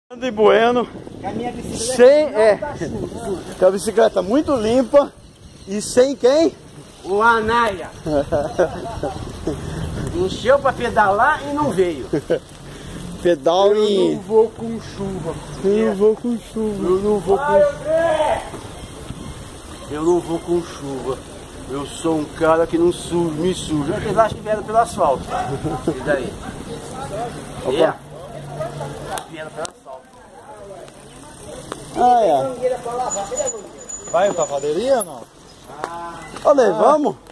André Bueno, com a bicicleta muito limpa e sem quem? O Anaia. Encheu pra pedalar e não veio. Pedal Eu e... não vou com chuva. Eu não vou com chuva. Eu não vou com... Eu não vou com chuva. Eu sou um cara que não me suja. Eles acham que vieram pelo asfalto. E daí? Opa. Vieram pelo asfalto. Ah, é. Vai pra padeirinha ou não? Olha, vamos.